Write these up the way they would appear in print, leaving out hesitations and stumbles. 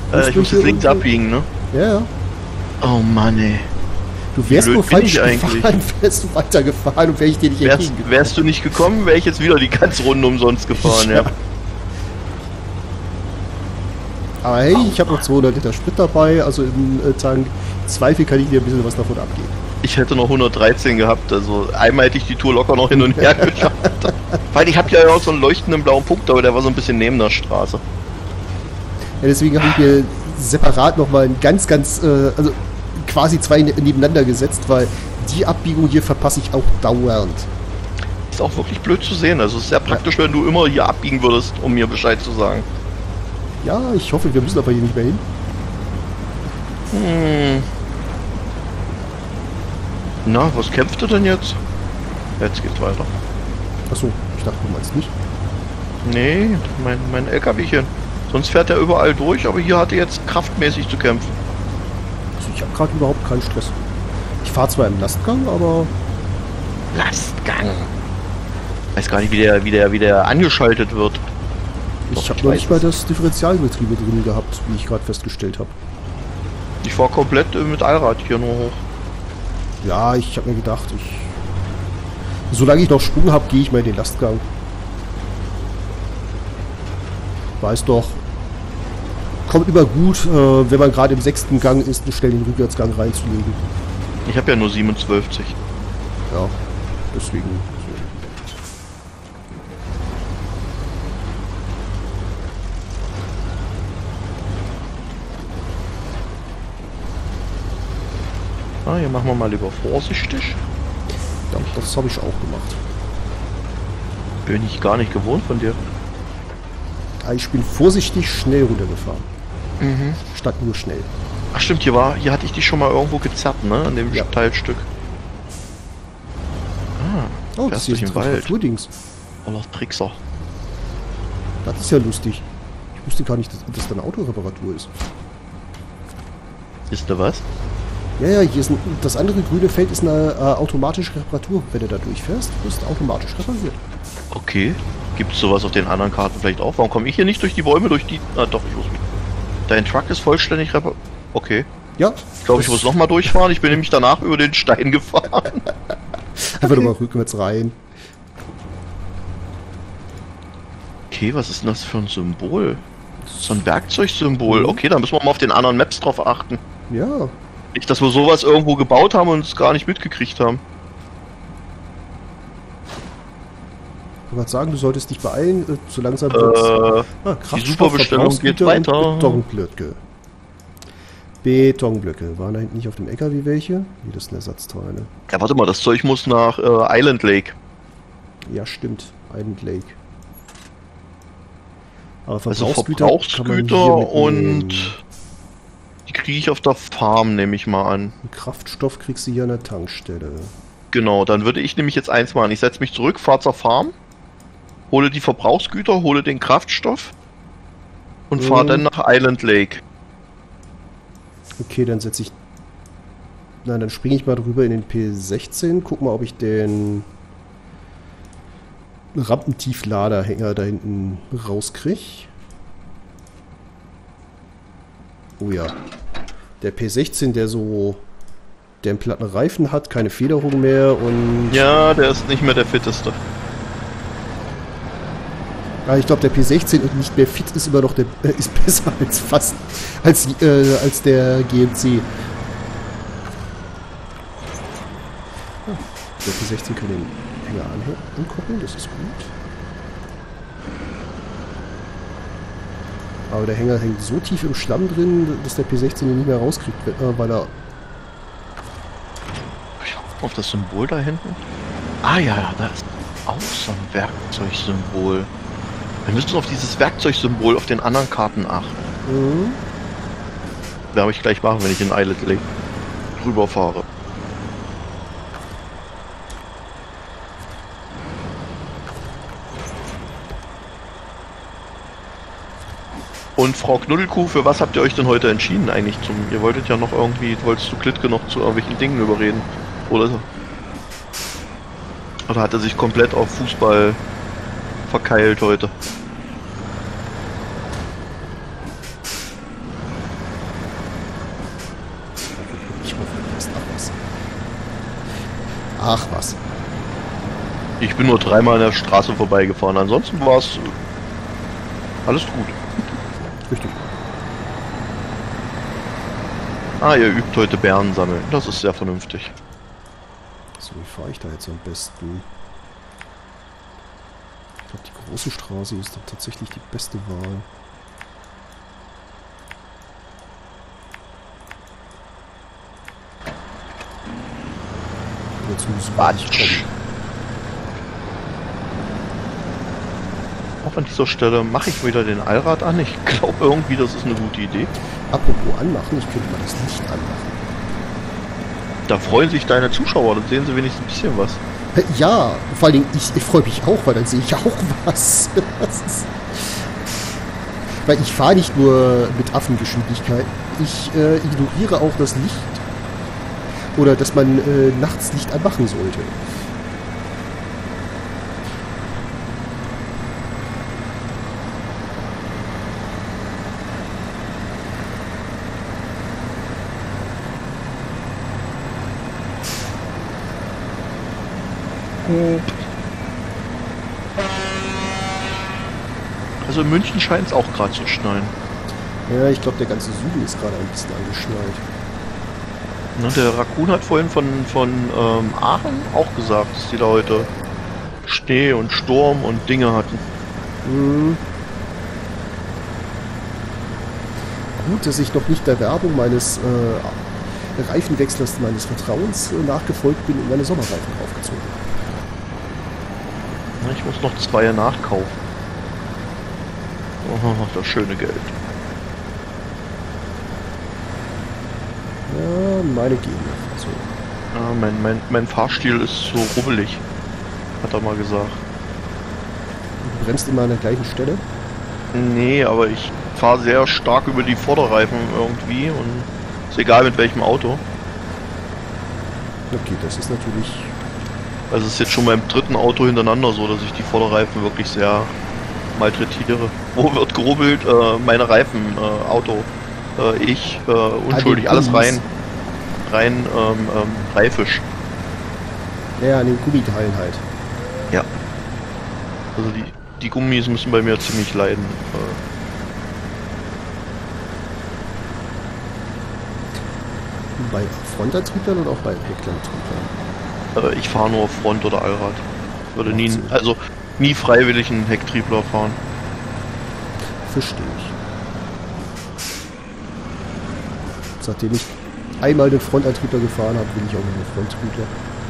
Ich muss jetzt links abbiegen, ne? Ja, ja. Oh Mann, ey. Du wärst nur falsch eigentlich gefahren, wärst du weitergefahren und wäre ich dir nicht entgegengekommen. Wärst du nicht gekommen, wäre ich jetzt wieder die ganze Runde umsonst gefahren, ja. Aber hey, ich habe noch 200 Liter Sprit dabei, also im Tank. Zweifel kann ich dir ein bisschen was davon abgeben. Ich hätte noch 113 gehabt, also einmal hätte ich die Tour locker noch hin und her geschafft. Weil ich habe ja auch so einen leuchtenden blauen Punkt, aber der war so ein bisschen neben der Straße. Ja, deswegen habe ich mir separat nochmal ein also quasi zwei nebeneinander gesetzt, weil die Abbiegung hier verpasse ich auch dauernd. Ist auch wirklich blöd zu sehen, also es ist sehr praktisch, wenn du immer hier abbiegen würdest, um mir Bescheid zu sagen. Ja, ich hoffe, wir müssen aber hier nicht mehr hin. Na, was kämpft du denn jetzt? Jetzt geht's weiter. Achso, ich dachte, du meinst nicht. Nee, mein LKWchen. Sonst fährt er überall durch, aber hier hat er jetzt kraftmäßig zu kämpfen. Also ich habe gerade überhaupt keinen Stress. Ich fahre zwar im Lastgang, aber... Lastgang? Weiß gar nicht, wie der angeschaltet wird. Ich habe noch nicht mal das Differentialgetriebe drin gehabt, wie ich gerade festgestellt habe. Ich fahre komplett mit Allrad hier nur hoch. Ja, ich habe mir gedacht, solange ich noch Schwung habe, gehe ich mal in den Lastgang. Weiß doch, kommt immer gut, wenn man gerade im 6. Gang ist, einen schnellen Rückwärtsgang reinzulegen. Ich habe ja nur 27. Ja, deswegen. Ah, hier machen wir mal lieber vorsichtig. Ja, das habe ich auch gemacht. Bin ich gar nicht gewohnt von dir. Ja, ich bin vorsichtig schnell runtergefahren. Statt nur schnell. Ach stimmt, hier hatte ich dich schon mal irgendwo gezerrt, ne? An dem Teilstück. Ah, oh, das ist ein Reparaturdings. Oder Trickser. Das ist ja lustig. Ich wusste gar nicht, dass das eine Autoreparatur ist. Ist da was? Ja, hier ist das andere grüne Feld ist eine automatische Reparatur. Wenn du da durchfährst, wirst du automatisch repariert. Okay. Gibt es sowas auf den anderen Karten vielleicht auch? Warum komme ich hier nicht durch die Bäume, durch die... Ah, doch, ich muss mich... Dein Truck ist vollständig repariert. Okay. Ja. Ich glaube, ich muss nochmal durchfahren. Ich bin nämlich danach über den Stein gefahren. Einfach nochmal rückwärts rein. Okay, was ist denn das für ein Symbol? So ein Werkzeugsymbol. Okay, dann müssen wir mal auf den anderen Maps drauf achten. Ja. Nicht, dass wir sowas irgendwo gebaut haben und es gar nicht mitgekriegt haben. Ich wollte sagen, du solltest dich beeilen, zu langsam wird's. Die Superbestellung geht weiter. Betonblöcke. Betonblöcke. Waren da hinten nicht auf dem LKW welche? Nee, das sind Ersatzteile. Ja, warte mal, das Zeug muss nach Island Lake. Ja, stimmt. Island Lake. Aber Verbrauchsgüter und die kriege ich auf der Farm, nehme ich mal an. Kraftstoff kriegst du hier an der Tankstelle. Genau, dann würde ich nämlich jetzt eins machen. Ich setze mich zurück, fahre zur Farm, hole die Verbrauchsgüter, hole den Kraftstoff und fahre dann nach Island Lake. Okay, dann setze ich... Nein, dann springe ich mal drüber in den P16. Guck mal, ob ich den Rampentiefladerhänger da hinten rauskriege. Oh ja. Der P16, der einen platten Reifen hat, keine Federung mehr und... Ja, der ist nicht mehr der fitteste. Ja, ich glaube, der P16 und nicht mehr fit ist immer noch ist besser als der GMC. Der P16 kann den Hänger ankoppeln, das ist gut. Aber der Hänger hängt so tief im Schlamm drin, dass der P16 ihn nicht mehr rauskriegt, weil er... Ich hoffe auf das Symbol da hinten. Ah ja, da ist auch so ein Werkzeugsymbol. Wir müssen auf dieses Werkzeugsymbol auf den anderen Karten achten. Mhm. Werde ich gleich machen, wenn ich in Island Lake drüber fahre. Und Frau Knuddelkuh, für was habt ihr euch denn heute entschieden eigentlich? Ihr wolltet ja noch irgendwie, wolltest du Klitke noch zu irgendwelchen Dingen überreden? Oder hat er sich komplett auf Fußball verkeilt heute? Ach was. Ich bin nur 3-mal an der Straße vorbeigefahren. Ansonsten war es alles gut. Richtig. Ah, ihr übt heute Bären sammeln. Das ist sehr vernünftig. So, wie fahre ich da jetzt am besten? Ich glaube, die große Straße ist dann tatsächlich die beste Wahl. Jetzt muss ich kommen. Auch an dieser Stelle mache ich wieder den Allrad an. Ich glaube irgendwie, das ist eine gute Idee. Apropos anmachen, ich könnte mal das Licht anmachen. Da freuen sich deine Zuschauer, dann sehen sie wenigstens ein bisschen was. Ja, vor allen Dingen, ich freue mich auch, weil dann sehe ich auch was. Weil ich fahre nicht nur mit Affengeschwindigkeit, ich ignoriere auch das Licht. Oder dass man nachts Licht anmachen sollte. Also in München scheint es auch gerade zu schneien. Ja, ich glaube, der ganze Süden ist gerade ein bisschen angeschneit. Ne, der Raccoon hat vorhin von Aachen auch gesagt, dass die da heute Schnee und Sturm und Dinge hatten. Mhm. Gut, dass ich noch nicht der Werbung meines Reifenwechslers meines Vertrauens nachgefolgt bin und meine Sommerreifen aufgezogen habe. Ich muss noch 2 nachkaufen. Oh, das schöne Geld. Ja, meine gehen noch. So. Ja, mein Fahrstil ist so rubbelig, hat er mal gesagt. Du bremst immer an der gleichen Stelle? Nee, aber ich fahre sehr stark über die Vorderreifen irgendwie und ist egal mit welchem Auto. Okay, das ist natürlich... Also es ist jetzt schon beim 3. Auto hintereinander so, dass ich die Vorderreifen wirklich sehr malträtiere. Wo wird gerubbelt? Meine Reifen, Auto, ich, unschuldig, alles rein Haifisch. Ja, an den Gummiteilen halt. Ja. Also die Gummis müssen bei mir ziemlich leiden. Bei Frontantrieblern oder auch bei Hecklantrieblern? Ich fahre nur Front- oder Allrad. Würde nie freiwillig einen Hecktriebler fahren. Verstehe ich. Seitdem ich einmal den Frontantriebler gefahren habe, will ich auch noch einen Fronttriebler.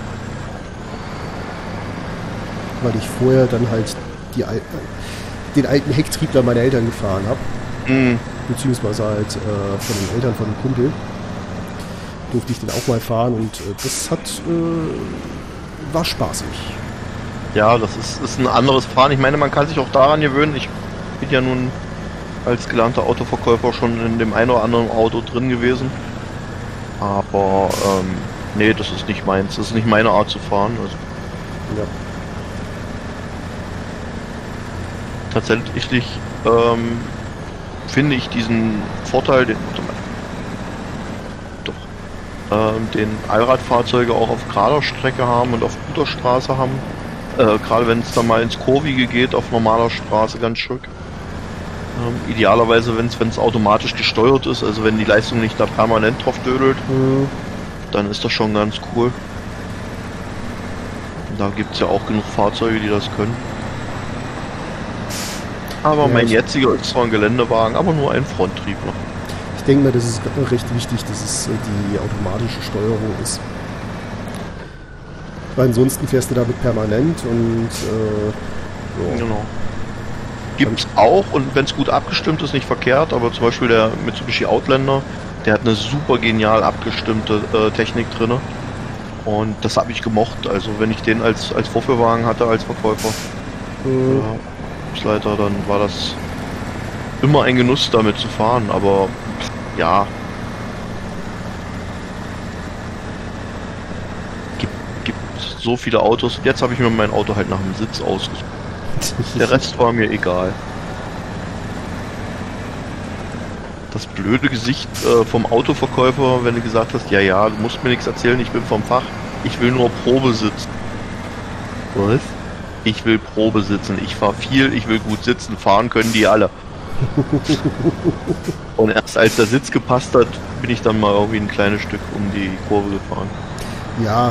Weil ich vorher dann halt den alten Hecktriebler meiner Eltern gefahren habe. Mhm. Beziehungsweise halt von den Eltern von einem Kumpel. Durfte ich den auch mal fahren und das war spaßig. Ja, das ist ein anderes Fahren. Ich meine, man kann sich auch daran gewöhnen. Ich bin ja nun als gelernter Autoverkäufer schon in dem einen oder anderen Auto drin gewesen. Aber nee, das ist nicht meins. Das ist nicht meine Art zu fahren. Also, Ja. tatsächlich finde ich diesen Vorteil, den Allradfahrzeuge auch auf gerader Strecke haben und auf guter Straße haben. Gerade wenn es dann mal ins Kurvige geht, auf normaler Straße ganz schön. Idealerweise, wenn es automatisch gesteuert ist, also wenn die Leistung nicht da permanent drauf dödelt, dann ist das schon ganz cool. Und da gibt es ja auch genug Fahrzeuge, die das können. Aber Ja, mein jetziger ist zwar ein Geländewagen, aber nur ein Fronttriebler. Ich denke mal, das ist recht wichtig, dass es die automatische Steuerung ist. Weil ansonsten fährst du damit permanent und ja. Genau. Gibt's auch, und wenn es gut abgestimmt ist, nicht verkehrt, aber zum Beispiel der Mitsubishi Outlander, der hat eine super genial abgestimmte Technik drin. Und das habe ich gemocht. Also wenn ich den als Vorführwagen hatte, als Verkäufer, Leiter, dann war das immer ein Genuss, damit zu fahren. Aber ja, gibt so viele Autos. Jetzt habe ich mir mein Auto halt nach dem Sitz ausgesucht. Der Rest war mir egal. Das blöde Gesicht vom Autoverkäufer, wenn du gesagt hast, ja, du musst mir nichts erzählen, ich bin vom Fach. Ich will nur Probe sitzen. Was? Ich will Probe sitzen. Ich fahre viel, ich will gut sitzen. Fahren können die alle. Und erst als der Sitz gepasst hat, bin ich dann mal irgendwie ein kleines Stück um die Kurve gefahren. Ja.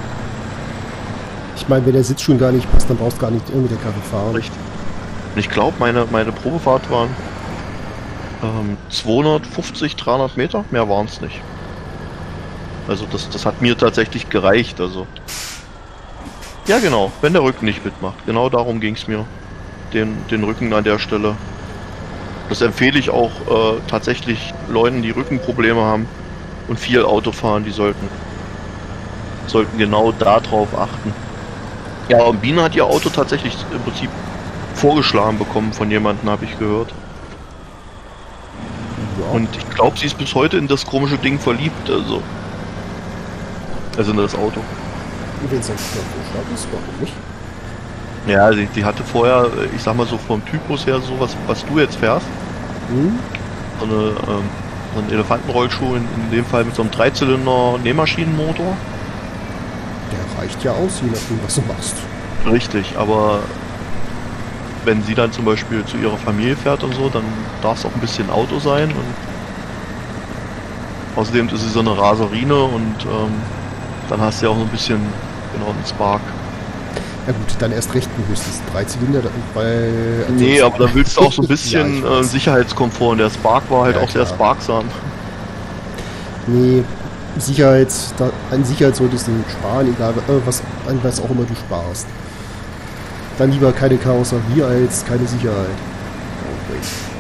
Ich meine, wenn der Sitz schon gar nicht passt, dann brauchst du gar nicht mit der Karre fahren. Richtig. Und ich glaube, meine Probefahrt waren 250, 300 Meter. Mehr waren es nicht. Also das hat mir tatsächlich gereicht. Also ja genau, wenn der Rücken nicht mitmacht. Genau darum ging es mir. Den Rücken an der Stelle. Das empfehle ich auch tatsächlich Leuten, die Rückenprobleme haben und viel Auto fahren, die sollten genau darauf achten. Ja, und Biene hat ihr Auto tatsächlich im Prinzip vorgeschlagen bekommen von jemandem, habe ich gehört. Ja. Und ich glaube, sie ist bis heute in das komische Ding verliebt, also in das Auto. Wenn es ein Vorschlag ist, warum nicht? Ja, sie hatte vorher, ich sag mal so vom Typus her, so was du jetzt fährst. Hm? So ein Elefantenrollschuh, in dem Fall mit so einem 3-Zylinder Nähmaschinenmotor. Der reicht ja aus, je nachdem, was du machst. Richtig, aber wenn sie dann zum Beispiel zu ihrer Familie fährt und so, dann darf es auch ein bisschen Auto sein und außerdem ist sie so eine Raserine und dann hast du ja auch so ein bisschen, genau, einen Spark. Ja gut, dann erst recht höchstens 3 Zylinder, weil... Nee, aber da willst du auch so ein bisschen Ja, Sicherheitskomfort und der Spark war halt Ja, auch sehr klar. sparksam. Nee, an Sicherheit solltest du sparen, egal an was auch immer du sparst. Dann lieber keine Karosserie als keine Sicherheit. Okay.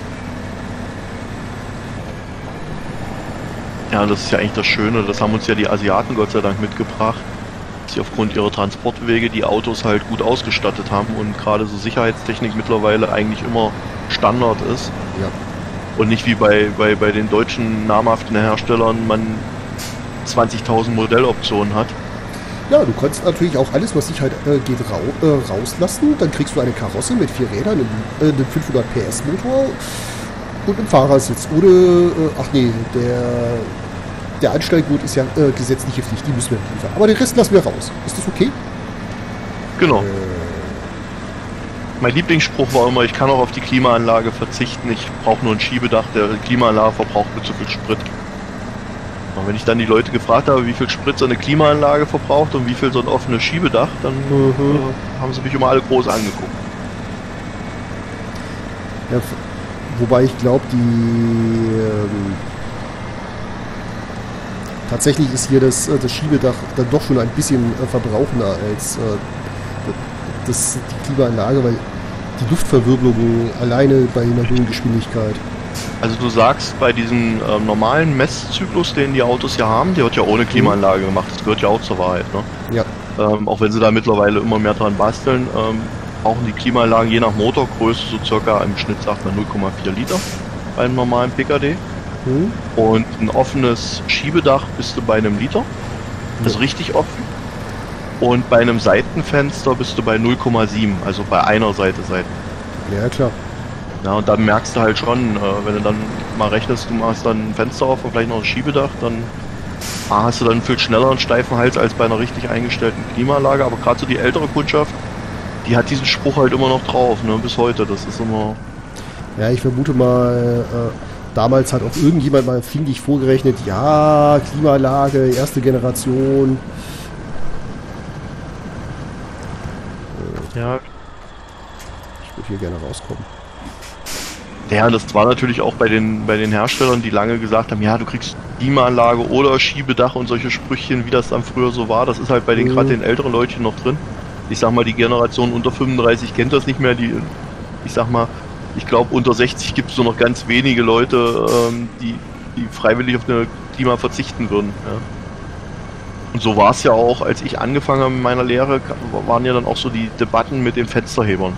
Ja, das ist ja eigentlich das Schöne, das haben uns ja die Asiaten Gott sei Dank mitgebracht, dass sie aufgrund ihrer Transportwege die Autos halt gut ausgestattet haben und gerade so Sicherheitstechnik mittlerweile eigentlich immer Standard ist. Ja. Und nicht wie bei den deutschen namhaften Herstellern man 20.000 Modelloptionen hat. Ja, du kannst natürlich auch alles, was Sicherheit geht, rauslassen. Dann kriegst du eine Karosse mit 4 Rädern, einen 500 PS Motor und einen Fahrersitz. Oder, ach nee, der Anstellgurt ist ja gesetzliche Pflicht, die müssen wir liefern. Aber den Rest lassen wir raus. Ist das okay? Genau. Mein Lieblingsspruch war immer, ich kann auch auf die Klimaanlage verzichten, ich brauche nur ein Schiebedach, der Klimaanlage verbraucht mir zu viel Sprit. Und wenn ich dann die Leute gefragt habe, wie viel Sprit so eine Klimaanlage verbraucht und wie viel so ein offenes Schiebedach, dann haben sie mich immer alle groß angeguckt. Ja, wobei ich glaube, tatsächlich ist hier das Schiebedach dann doch schon ein bisschen verbrauchender als die Klimaanlage, weil die Luftverwirbelung alleine bei einer hohen Geschwindigkeit. Also du sagst, bei diesem normalen Messzyklus, den die Autos ja haben, der wird ja ohne Klimaanlage gemacht, das gehört ja auch zur Wahrheit, ne? Ja. Auch wenn sie da mittlerweile immer mehr dran basteln, brauchen die Klimaanlagen je nach Motorgröße so circa im Schnitt, sagt man, 0,4 Liter bei einem normalen PKD. Und ein offenes Schiebedach bist du bei einem Liter, also richtig offen. Und bei einem Seitenfenster bist du bei 0,7, also bei einer Seite. Ja, klar. Ja, und dann merkst du halt schon, wenn du dann mal rechnest, du machst dann ein Fenster auf und vielleicht noch ein Schiebedach, dann hast du dann viel schneller einen steifen Hals als bei einer richtig eingestellten Klimaanlage. Aber gerade so die ältere Kundschaft, die hat diesen Spruch halt immer noch drauf, ne, bis heute. Das ist immer... Ja, ich vermute mal, damals hat auch irgendjemand mal findig vorgerechnet, ja, Klimaanlage, erste Generation. Ja. Ich würde hier gerne rauskommen. Ja, das war natürlich auch bei den Herstellern, die lange gesagt haben, ja, du kriegst Klimaanlage oder Schiebedach und solche Sprüchchen, wie das dann früher so war. Das ist halt bei den gerade den älteren Leuten noch drin. Ich sag mal, die Generation unter 35 kennt das nicht mehr. Ich glaube, unter 60 gibt es nur noch ganz wenige Leute, die freiwillig auf eine Klima verzichten würden. Ja. Und so war es ja auch, als ich angefangen habe mit meiner Lehre, waren ja dann auch so die Debatten mit den Fensterhebern.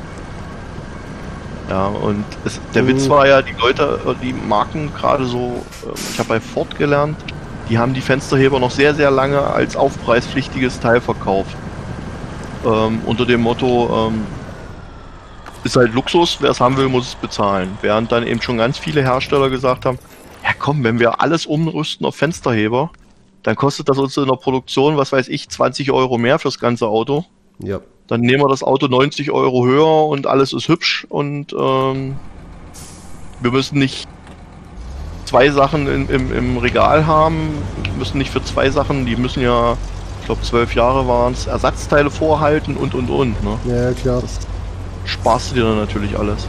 Ja, und der Witz war ja, die Leute, die Marken gerade so, ich habe bei Ford gelernt, die haben die Fensterheber noch sehr, sehr lange als aufpreispflichtiges Teil verkauft. Unter dem Motto, ist halt Luxus, wer es haben will, muss es bezahlen. Während dann eben schon ganz viele Hersteller gesagt haben, ja komm, wenn wir alles umrüsten auf Fensterheber, dann kostet das uns in der Produktion, was weiß ich, 20 Euro mehr fürs ganze Auto. Ja. Dann nehmen wir das Auto 90 Euro höher und alles ist hübsch und wir müssen nicht 2 Sachen im Regal haben, müssen nicht für 2 Sachen, die müssen ja, ich glaube 12 Jahre waren es, Ersatzteile vorhalten und, ne? Ja, klar. Das sparst du dir dann natürlich alles.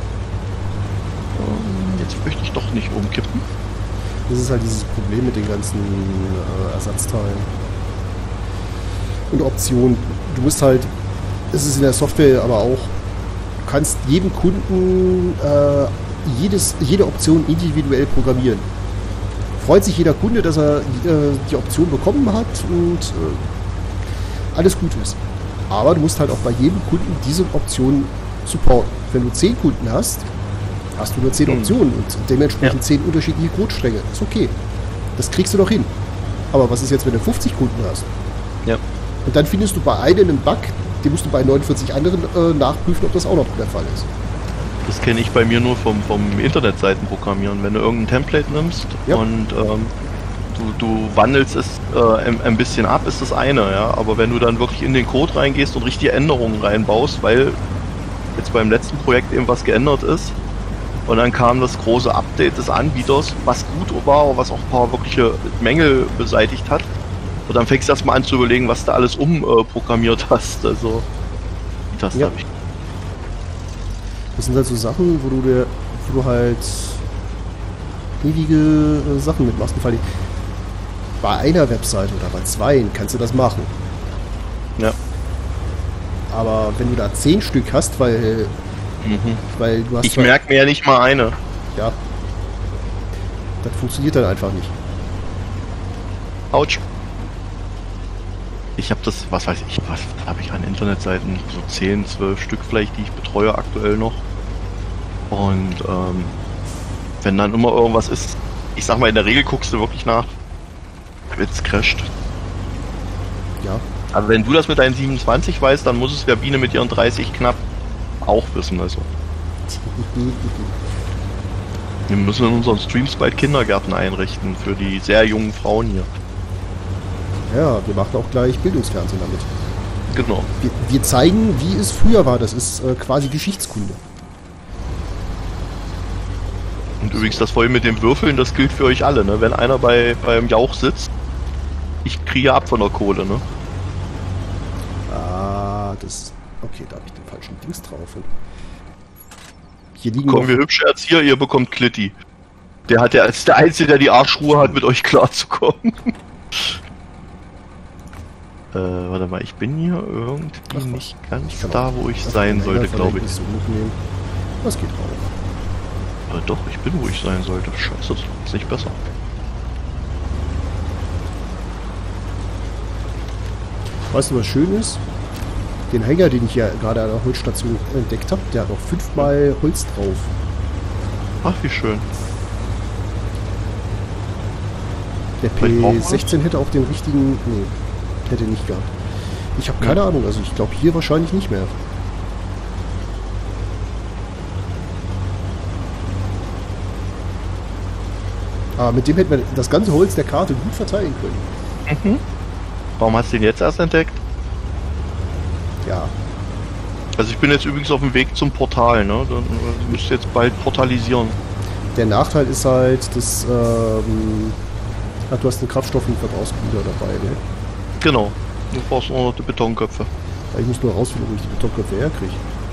Jetzt möchte ich doch nicht umkippen. Das ist halt dieses Problem mit den ganzen Ersatzteilen und Optionen. Du musst halt, es ist in der Software aber auch, du kannst jedem Kunden jede Option individuell programmieren. Freut sich jeder Kunde, dass er die Option bekommen hat und alles gut ist. Aber du musst halt auch bei jedem Kunden diese Option supporten. Wenn du 10 Kunden hast du nur 10 Optionen und dementsprechend 10 unterschiedliche Codestränge. Ist okay. Das kriegst du doch hin. Aber was ist jetzt, wenn du 50 Kunden hast? Ja. Und dann findest du bei einem einen Bug, den musst du bei 49 anderen nachprüfen, ob das auch noch der Fall ist. Das kenne ich bei mir nur vom Internetseitenprogrammieren. Wenn du irgendein Template nimmst und du wandelst es ein bisschen ab, ist das eine, ja. Aber wenn du dann wirklich in den Code reingehst und richtige Änderungen reinbaust, weil jetzt beim letzten Projekt eben was geändert ist und dann kam das große Update des Anbieters, was gut war, was auch ein paar wirkliche Mängel beseitigt hat. Und dann fängst du erstmal an zu überlegen, was du alles umprogrammiert hast. Also, das habe ich. Das sind halt so Sachen, wo du halt ewige Sachen mitmachst. Bei einer Webseite oder bei 2 kannst du das machen. Ja. Aber wenn du da 10 Stück hast, weil du hast... Ich merke mir ja nicht mal eine. Ja. Das funktioniert dann einfach nicht. Autsch. Ich habe das, was weiß ich, was habe ich an Internetseiten? So 10, 12 Stück vielleicht, die ich betreue aktuell noch. Und wenn dann immer irgendwas ist, ich sag mal, in der Regel guckst du wirklich nach, wenn's crasht. Ja. Aber wenn du das mit deinen 27 weißt, dann muss es der Biene mit ihren 30 knapp auch wissen. Also. Wir müssen in unseren Streams bald Kindergärten einrichten für die sehr jungen Frauen hier. Ja, wir machen auch gleich Bildungsfernsehen damit. Genau. Wir zeigen, wie es früher war. Das ist quasi Geschichtskunde. Und übrigens, das vorhin mit dem Würfeln, das gilt für euch alle, ne? Wenn einer beim Jauch sitzt, ich kriege ab von der Kohle, ne? Okay, da habe ich den falschen Dings drauf. Hier liegen Kommen wir hübsch Erzieher, ihr bekommt Klitti. Der hat ja als der Einzige, der die Arschruhe hat, mit euch klarzukommen. Warte mal, ich bin hier irgendwie nicht ganz da, wo ich sein sollte, glaube ich. Das geht auch. Doch, ich bin, wo ich sein sollte. Scheiße, das ist nicht besser. Weißt du, was schön ist? Den Hänger, den ich ja gerade an der Holzstation entdeckt habe, der hat noch 5-mal Holz drauf. Ach, wie schön. Der P16 hätte auch den richtigen... Nee, hätte nicht gehabt. Ich habe keine Ahnung, also ich glaube hier wahrscheinlich nicht mehr. Aber mit dem hätten wir das ganze Holz der Karte gut verteilen können. Mhm. Warum hast du den jetzt erst entdeckt? Ja. Also ich bin jetzt übrigens auf dem Weg zum Portal, ne? Dann müsst ihr jetzt bald portalisieren. Der Nachteil ist halt, dass du hast einen Kraftstoff- und Verbrauchsbruder dabei, ne? Genau. Du brauchst nur noch die Betonköpfe. Ich muss nur rausfinden, wo ich die Betonköpfe herkriege.